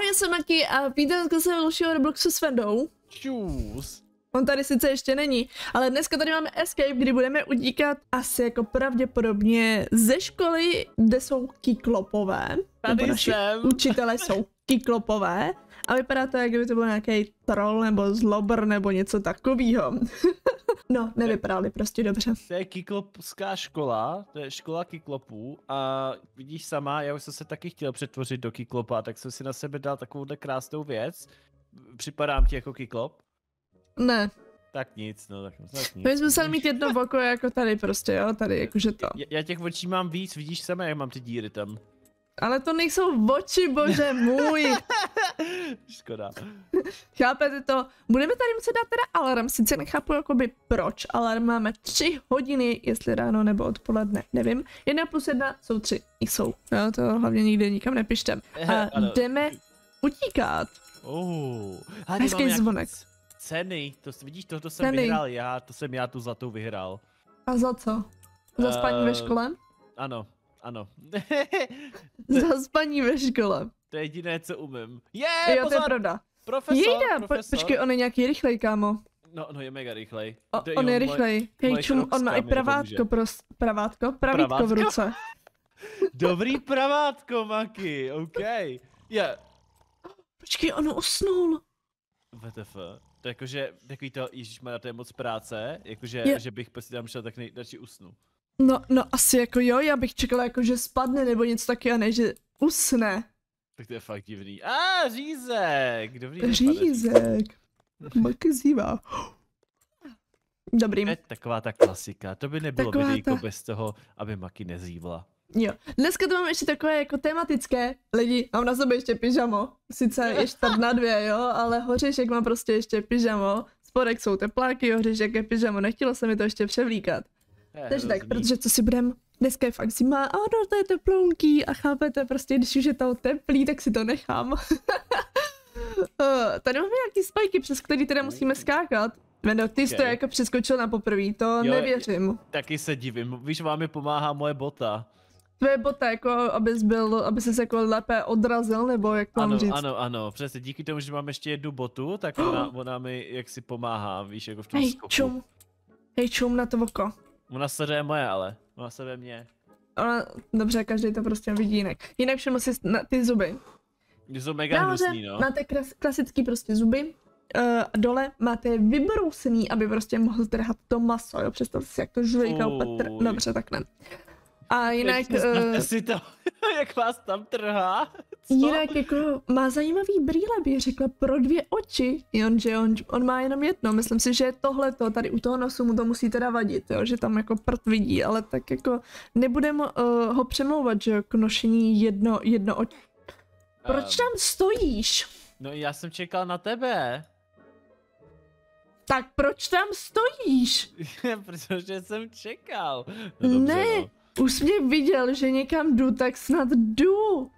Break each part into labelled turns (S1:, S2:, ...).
S1: já jsem Maki a vítám se dalšího Robloxu s Vendou.
S2: Čus.
S1: On tady sice ještě není, ale dneska tady máme escape, kdy budeme utíkat asi jako pravděpodobně ze školy, kde jsou kyklopové.
S2: Tady
S1: naši
S2: jsem.
S1: učitelé jsou kyklopové a vypadá to, jak kdyby to byl nějaký troll nebo zlobr nebo něco takového. No, nevypadali prostě dobře.
S2: To je kyklopská škola, to je škola kyklopů a vidíš sama, já už jsem se taky chtěl přetvořit do kyklopa, tak jsem si na sebe dal takovouhle krásnou věc. Připadám ti jako kyklop?
S1: Ne.
S2: Tak nic, no tak nic.
S1: My jsme museli mít jedno oko jako tady prostě, jo, tady, jakože to.
S2: Já těch očí mám víc, vidíš sama, jak mám ty díry tam.
S1: Ale to nejsou oči, bože můj.
S2: Škoda.
S1: Chápete to? Budeme tady muset dát teda alarm, sice nechápu jakoby proč, alarm máme 3 hodiny, jestli ráno nebo odpoledne, nevím. 1 plus 1 jsou 3, jsou. Jo, to hlavně nikde nikam nepište. A jdeme utíkat. Hezký zvonek.
S2: Ceny, to vidíš, tohoto jsem vyhrál já, to jsem já tu zlatou vyhrál.
S1: A za co? Za spaní ve škole?
S2: Ano, ano.
S1: Za spaní ve škole.
S2: To je jediné, co umím.
S1: Jo, to je pravda.
S2: Profesor.
S1: Počkej, on je nějaký rychlej, kámo.
S2: No je mega rychlej.
S1: On je rychlej. Hej, čum, on má i pravátko, pravítko v ruce.
S2: Dobrý pravátko, Maki, OK.
S1: Počkej, on usnul.
S2: WTF. To jakože, takový to, ježišmarja, to je moc práce, jakože, že bych prostě tam šel, tak radši usnu.
S1: No asi jako jo, já bych čekala jako, že spadne nebo něco taky a ne, že usne.
S2: Tak to je fakt divný. Řízek! Dobrý.
S1: Řízek. Maki zývá. Dobrý.
S2: To je taková ta klasika, to by nebylo videjko bez toho, aby Maki nezývla.
S1: Jo, dneska to mám ještě takové jako tematické. Lidi, mám na sobě ještě pyžamo. Sice je 4:02, jo, ale hoříšek má prostě ještě pyžamo. Spodek jsou tepláky, hoříšek je pyžamo, nechtělo se mi to ještě převlíkat. Takže tak, protože co si budem, dneska je fakt zima a ono to je teplounký a chápete, prostě když už je to teplý, tak si to nechám. Tady máme nějaký spajky, přes který teda musíme skákat. Vendo, ty jsi to jako přeskočil na poprvé, to jo, nevěřím.
S2: Taky se divím, víš, vám mi pomáhá moje bota.
S1: Tvoje bota, jako aby se jako lépe odrazil, nebo jak to mám říct?
S2: Ano, přesně, díky tomu, že mám ještě jednu botu, tak ona mi jaksi pomáhá, víš, jako v tom skoku.
S1: Hej, čum na to oko.
S2: Ona sleduje moje, ale. Ona sleduje mě.
S1: Dobře, každý to prostě vidí jinak. Jinak všiml si ty zuby.
S2: Ty jsou mega hnusný, no.
S1: Máte klasický prostě zuby. Dole máte vybrousený, aby prostě mohl trhat to maso, jo, představte si, jak to žvejká úplně dobře, tak ne. A jinak...
S2: si to, jak vás tam trhá. Co?
S1: Jinak jako má zajímavý brýle, bych řekla, pro 2 oči, jenže on má jenom jedno, myslím si, že tohleto, tady u toho nosu mu to musí teda vadit, jo, že tam jako prd vidí, ale tak jako nebudeme ho přemlouvat, že k nošení jedno oči. Proč tam stojíš?
S2: No já jsem čekal na tebe.
S1: Tak proč tam stojíš?
S2: Protože jsem čekal.
S1: No dobře, ne. No. Už jsi mě viděl, že někam jdu, tak snad jdu.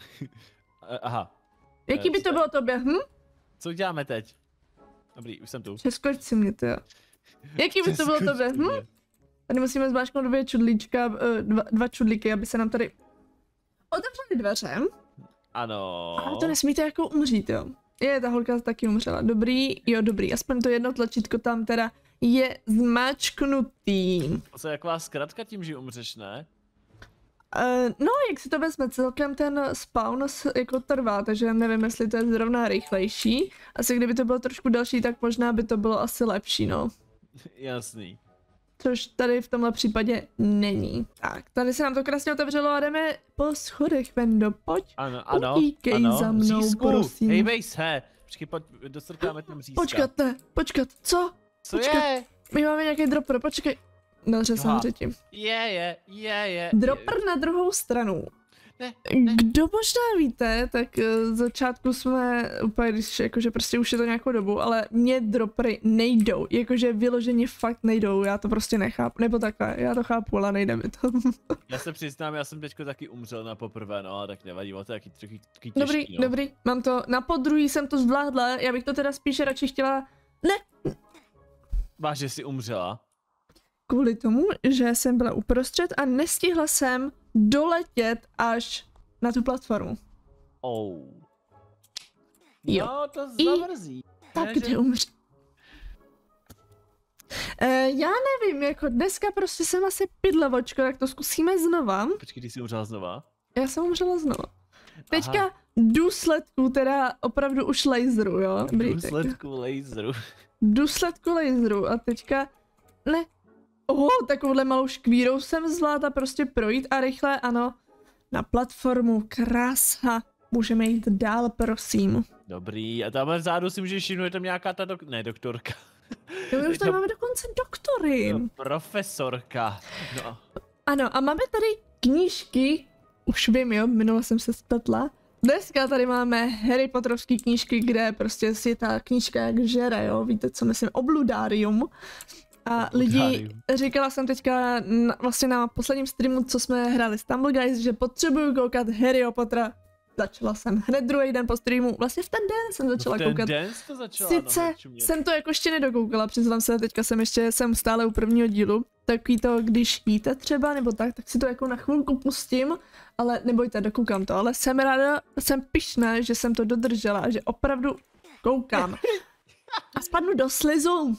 S2: Aha.
S1: Jaký by to bylo tobě,
S2: Co uděláme teď? Dobrý, už jsem tu.
S1: Přeskoč si mě, ty. Jaký by to bylo tobě, Tady musíme zmáčknout 2 čudlíčka, 2 čudlíky, aby se nám tady otevřely dveře.
S2: Ano.
S1: Ale to nesmíte jako umřít, jo. Ta holka taky umřela. Dobrý, aspoň to jedno tlačítko tam teda je zmáčknutý.
S2: To je taková zkratka tím, že umřeš, ne?
S1: No, jak si to vezme, celkem ten spawn jako trvá, takže nevím, jestli to je zrovna rychlejší. Asi kdyby to bylo trošku další, tak možná by to bylo asi lepší, no.
S2: Jasný.
S1: Což tady v tomhle případě není. Tak, tady se nám to krásně otevřelo a jdeme po schodech, Vendo, pojď.
S2: Ano,
S1: utíkej za mnou,
S2: Řízku.
S1: prosím.
S2: Hej, bejse, počkej, dostrkáme tam řízka.
S1: Počkat, co?
S2: Co je?
S1: My máme nějaký dropper, počkej. Dobře, samozřejmě.
S2: Je.
S1: Dropper na druhou stranu.
S2: Ne.
S1: Kdo možná víte, tak z začátku jsme úplně, když jakože prostě už je to nějakou dobu, ale mě droppery nejdou, jakože vyloženě fakt nejdou, já to prostě nechápu, nebo takhle, já to chápu, ale nejde mi to.
S2: Já se přiznám, já jsem teďko taky umřel na poprvé, no, tak nevadí, to je taky těžký,
S1: Dobrý, mám to, na podruhý jsem to zvládla, já bych to teda spíše radši chtěla, ne.
S2: Vážně jsi umřela?
S1: Kvůli tomu, že jsem byla uprostřed a nestihla jsem doletět až na tu platformu. Jo.
S2: No, to
S1: I
S2: zamrzí.
S1: tak
S2: Ne,
S1: kde
S2: že-
S1: umře? Já nevím, jako dneska prostě jsem asi pidlavočko, tak to zkusíme znova.
S2: Počkej, ty jsi umřela znova?
S1: Já jsem umřela znova.
S2: Aha.
S1: Teďka důsledku teda opravdu už laseru, jo?
S2: V
S1: Dobrý,
S2: důsledku laseru.
S1: důsledku laseru a teďka, ne, takovouhle malou škvírou jsem zvládla prostě projít a rychle, ano, na platformu, krása, můžeme jít dál, prosím.
S2: Dobrý, a tamhle vzadu si můžeš všimnout, je tam nějaká ta doktorka.
S1: Jo, my už
S2: Je
S1: tady
S2: to-
S1: máme dokonce doktory.
S2: No, profesorka. No.
S1: Ano, a máme tady knížky, už vím, jo, minule jsem se spletla. Dneska tady máme Harry Potterovský knížky, kde prostě si ta knížka jak žere, jo, víte, co myslím, obludárium. A lidi,
S2: Obludárium.
S1: říkala jsem teďka vlastně na posledním streamu, co jsme hráli Stumble Guys, že potřebuju koukat Harryho Pottera. Začala jsem hned druhý den po streamu, vlastně v ten den jsem začala
S2: ten
S1: koukat.
S2: den jsi to začala
S1: Sice jsem to jako ještě nedokoukala, přiznám se, teďka jsem stále u prvního dílu. Takový to, když jíte třeba, nebo tak si to jako na chvilku pustím, ale nebojte, dokoukám to, ale jsem ráda, jsem pyšná, že jsem to dodržela a že opravdu koukám. A spadnu do slizu.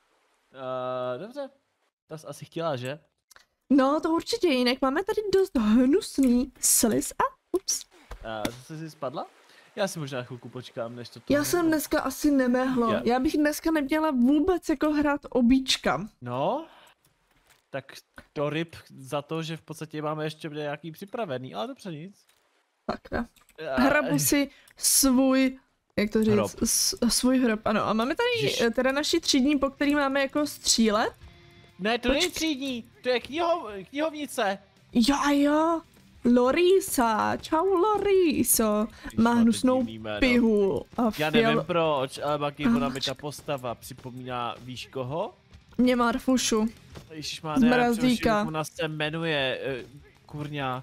S2: Dobře, to jsi asi chtěla, že?
S1: No, to určitě, jinak máme tady dost hnusný sliz a ups.
S2: Zase jsi spadla? Já si možná chvilku počkám, než to...
S1: Já jsem dneska asi nemehlo, já bych dneska neměla vůbec jako hrát obíčka.
S2: No, tak to ryb za to, že v podstatě máme ještě nějaký připravený, ale dobře nic.
S1: Sakra. Hrabu si svůj, jak to říct,
S2: Hrob.
S1: Svůj hrob, ano. A máme tady
S2: Ježiš.
S1: teda naši třídní, po který máme jako střílet.
S2: Ne, to není třídní, to je knihovnice.
S1: Jo, Lorisa, čau Loriso. Má
S2: máte
S1: hnusnou
S2: divný jméno.
S1: pihu a
S2: Já nevím proč, ale Maki, ona mi ta postava připomíná, víš koho?
S1: Mě Marfušu.
S2: Ježišmá,
S1: Z
S2: ne,
S1: Mrazíka.
S2: ona se jmenuje, kurňa,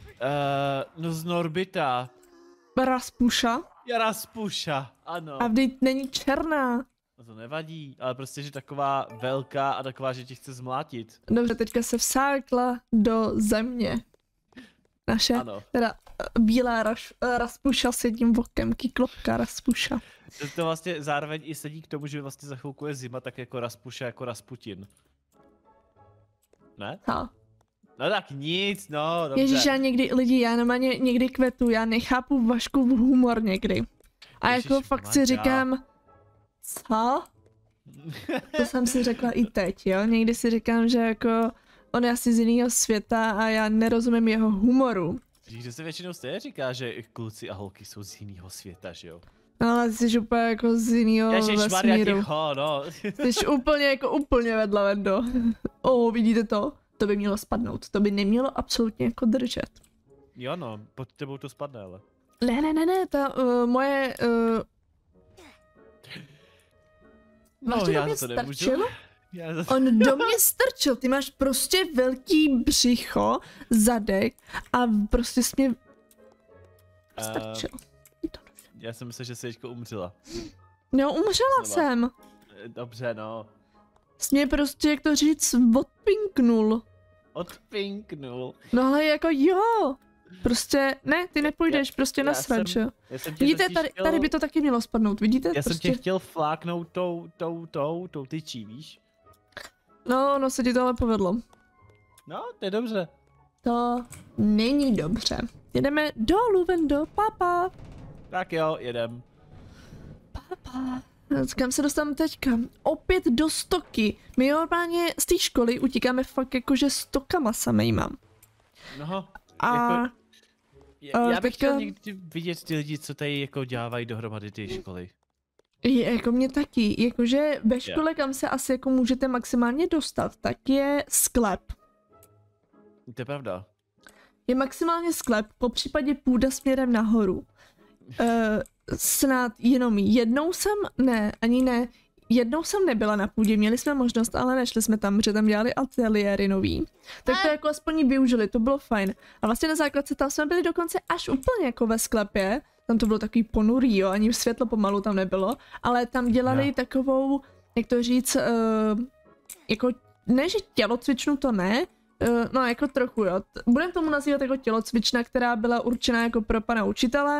S2: no z Norbita.
S1: Raspuša.
S2: Jaraspuša, ano.
S1: A vždyť není černá.
S2: No to nevadí, ale prostě, že taková velká a taková, že tě chce zmlátit.
S1: Dobře, teďka se vsákla do země. Naše,
S2: Ano.
S1: teda bílá Raspuša s jedním vokem, kyklopka Raspuša.
S2: To vlastně zároveň i sedí k tomu, že vlastně za chvilku je zima, tak jako Raspuša, jako Rasputin. Ne?
S1: Ha.
S2: No tak nic, no, dobře.
S1: Ježíš, já normálně někdy kvetu, já nechápu Vaškův humor někdy. A jako fakt si říkám, co? To jsem si řekla i teď, jo? Někdy si říkám, že jako on je asi z jiného světa a já nerozumím jeho humoru.
S2: Kdo se většinou stejně říká, že kluci a holky jsou z jiného světa, že jo?
S1: No, ale jsi úplně jako z jiného
S2: Ježišmarja,
S1: vesmíru.
S2: ticho, no.
S1: Jsi úplně vedle, Vendo. Vidíte to? To by mělo spadnout, to by nemělo absolutně jako držet.
S2: Jo no, pod tebou to spadne, ale.
S1: Ne, ta moje...
S2: No,
S1: Máš to do
S2: já
S1: mě
S2: to nemůžu.
S1: strčil?
S2: Já za to...
S1: On do mě strčil, ty máš prostě velký břicho, zadek a prostě jsi mě strčil.
S2: Já jsem myslel, že jsi teďko umřela.
S1: No, umřela
S2: Znova.
S1: jsem.
S2: Dobře, no.
S1: Jsi mě prostě, jak to říct, odpinknul.
S2: Odpinknul.
S1: No ale jako jo. Prostě, ne, ty nepůjdeš prostě
S2: já
S1: na srač,
S2: jsem-
S1: jo.
S2: Já jsem tě
S1: Vidíte,
S2: totiž
S1: tady by to taky mělo spadnout, vidíte?
S2: Já jsem
S1: prostě...
S2: tě chtěl fláknout tou tyčí, víš?
S1: No se ti to ale povedlo.
S2: No, to je dobře.
S1: To není dobře. Jedeme dolů, Vendo, papa.
S2: Tak jo, jedem.
S1: Papa. Kam se dostávám teďka? Opět do stoky. My normálně z té školy utíkáme fakt jakože stokama samejma.
S2: No,
S1: A
S2: jako, já bych
S1: teďka-
S2: chtěl někdy vidět ty lidi, co tady jako dělávají dohromady ty školy.
S1: jako mě taky, jakože ve škole, kam se asi jako můžete maximálně dostat, tak je sklep.
S2: To je pravda.
S1: Je maximálně sklep, po případě půda směrem nahoru. Snad jenom jednou jsem nebyla na půdě, měli jsme možnost, ale nešli jsme tam, protože tam dělali ateliéry nový. Tak to jako aspoň využili, to bylo fajn. A vlastně na základce tam jsme byli dokonce až úplně jako ve sklepě, tam to bylo takový ponurý, jo, ani světlo pomalu tam nebylo, ale tam dělali takovou, jak to říct, jako, ne, že tělocvičnu to ne, no jako trochu, jo. Budeme tomu nazývat jako tělocvična, která byla určena jako pro pana učitele,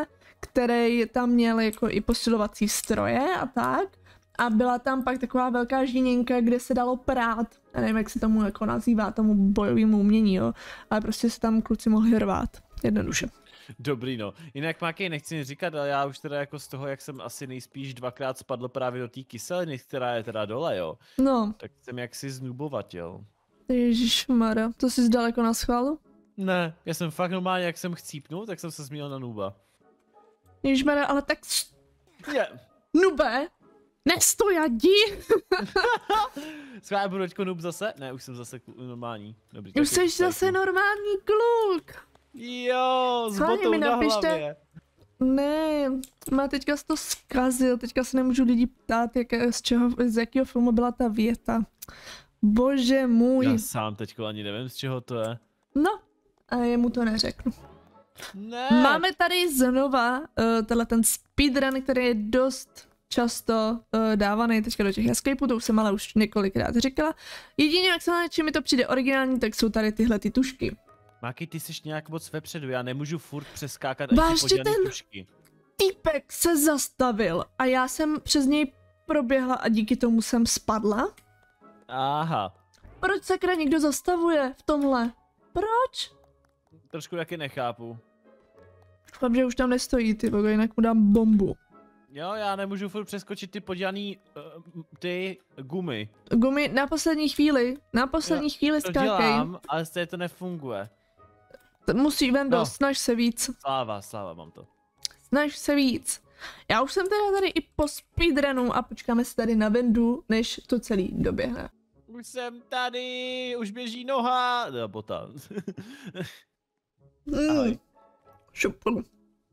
S1: který tam měl jako i posilovací stroje a tak. A byla tam pak taková velká žíněnka, kde se dalo prát. Já nevím, jak se tomu jako nazývá, tomu bojovému umění, jo. Ale prostě se tam kluci mohli rvát. Jednoduše.
S2: Dobrý, no. Jinak Máky, nechci nic říkat, ale já už teda jako z toho, jak jsem asi nejspíš 2krát spadl právě do té kyseliny, která je teda dole, jo.
S1: No.
S2: Tak jsem jaksi znubovatěl.
S1: Ježišmarja, to jsi zdaleko na schválu?
S2: Ne, já jsem fakt normálně, jak jsem chcípnul, tak jsem se změnil na nuba.
S1: Ježišmarja, ale tak...
S2: Je.
S1: Nube! Nestojadi!
S2: Schválně budu teďko noob zase? Ne, už jsem zase normální. Dobrý,
S1: Už jsi zase normální kluk!
S2: Jo, s
S1: Schválně
S2: botou
S1: mi
S2: na
S1: napište.
S2: hlavě.
S1: Ne, má teďka jsi to zkazil, teďka se nemůžu lidi ptát, z jakého filmu byla ta věta. Bože můj.
S2: Já sám teďko ani nevím, z čeho to je.
S1: No, a jemu to neřeknu.
S2: Ne.
S1: Máme tady znova tenhle ten speedrun, který je dost často dávaný teďka do těch escapeů, to už jsem ale už několikrát říkala. Jedině, jak se na čem mi to přijde originální, tak jsou tady tyhle ty tušky.
S2: Máky, ty jsi nějak moc vepředu, já nemůžu furt přeskákat
S1: Vážně
S2: ještě
S1: ten
S2: tušky.
S1: týpek se zastavil a já jsem přes něj proběhla a díky tomu jsem spadla.
S2: Aha.
S1: Proč sakra někdo zastavuje v tomhle? Proč?
S2: Trošku taky nechápu.
S1: Doufám, že už tam nestojí, ty bogo, jinak mu dám bombu.
S2: Jo, já nemůžu furt přeskočit ty podělaný, ty gumy.
S1: Gumy na poslední chvíli,
S2: To
S1: skákej.
S2: dělám, ale stejně to nefunguje.
S1: Musí, Vendo,
S2: No.
S1: snaž se víc.
S2: Sláva, mám to.
S1: Snaž se víc. Já už jsem teda tady i po speedrunu a počkáme se tady na Vendu, než to celý doběhne.
S2: Už jsem tady, už běží noha. No, bota. Ahoj.
S1: Šupu.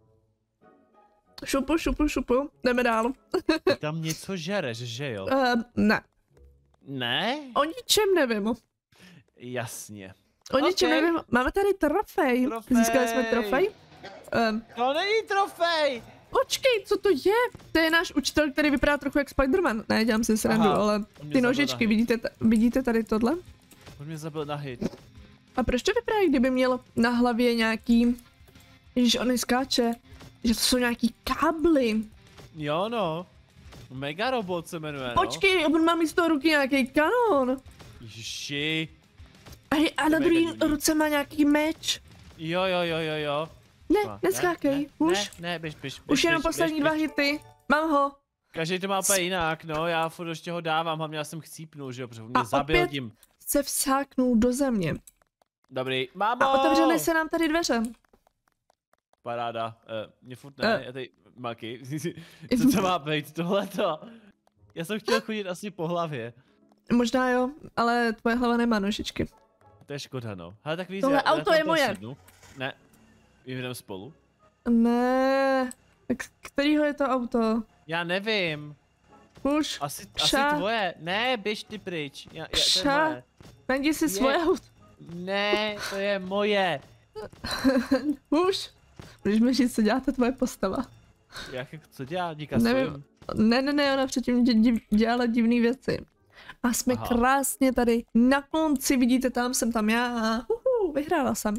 S1: Šupu. Jdeme dál.
S2: Ty tam něco žereš, že jo?
S1: Ne.
S2: Ne?
S1: O ničem nevím.
S2: Jasně.
S1: O ničem
S2: Okej.
S1: nevím. Máme tady trofej.
S2: Trofej.
S1: Získali jsme trofej.
S2: To není trofej!
S1: Počkej, co to je? To je náš učitel, který vypadá trochu jak Spider-Man. Ne, dělám si srandu,
S2: Aha,
S1: ale
S2: on mě
S1: ty
S2: zabil
S1: nožičky,
S2: na hit.
S1: vidíte tady tohle?
S2: On mě zabil na hit.
S1: A proč to vypadá, kdyby měl na hlavě nějaký... Ježiš, on skáče. Že to jsou nějaký kábly.
S2: Jo no. Mega robot se jmenuje, no.
S1: Počkej, on má místo ruky nějaký kanon.
S2: Ježiši.
S1: A na
S2: je
S1: druhý
S2: mega divný.
S1: ruce má nějaký meč.
S2: Jo.
S1: Ne, neskákej, už.
S2: Ne, běž.
S1: Už jenom poslední dva hity. Mám ho.
S2: Každý to má úplně jinak, no, já furt ještě ho dávám, hlavně já jsem chcípnul, že jo, protože mě zabil
S1: opět
S2: tím.
S1: se vsáknul do země.
S2: Dobrý, mámo!
S1: A otevřely se nám tady dveře.
S2: Paráda, mě furt ne, já tady, Maky, co to má být tohleto? Já jsem chtěl chodit asi po hlavě.
S1: Možná jo, ale tvoje hlava nemá nožičky.
S2: To je škoda, no. Hele, tak víš,
S1: Tohle
S2: já
S1: auto
S2: tam
S1: je
S2: toho
S1: moje.
S2: sednu. Ne, jdeme spolu.
S1: Ne, kterýho je to auto?
S2: Já nevím,
S1: Už,
S2: asi
S1: Kša.
S2: tvoje. Ne, běž ty pryč, to je
S1: Kša.
S2: moje.
S1: najdi si
S2: Je.
S1: svoje auto.
S2: Ne, to je moje.
S1: Už, můžeš mi říct, co dělá ta tvoje postava.
S2: Jak, co dělá, díka
S1: Nevím.
S2: svým?
S1: Ne, ona předtím dělala divné věci. A jsme
S2: Aha.
S1: krásně tady na konci, vidíte, tam jsem tam já a vyhrála jsem.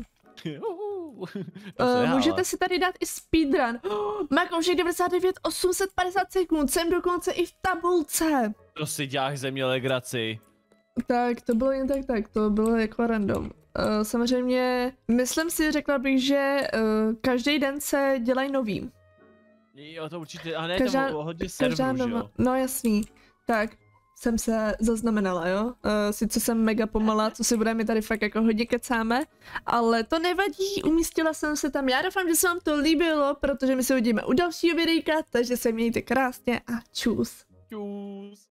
S1: Můžete si tady dát i speedrun. Makoušek 99 850 sekund, jsem dokonce i v tabulce.
S2: To si děláš ze mě legraci.
S1: Tak, to bylo jen tak, to bylo jako random. Samozřejmě, myslím si, řekla bych, že každý den se dělají nový.
S2: Jo, to určitě, a ne,
S1: Každá-
S2: tam hodně
S1: Každá
S2: serverů, že
S1: nová,
S2: jo?
S1: no jasný. Tak, jsem se zaznamenala, jo. Sice jsem mega pomalá, co si budeme tady fakt jako hodně kecáme, ale to nevadí, umístila jsem se tam. Já doufám, že se vám to líbilo, protože my se uvidíme u dalšího videjka, takže se mějte krásně a čus.
S2: Čus.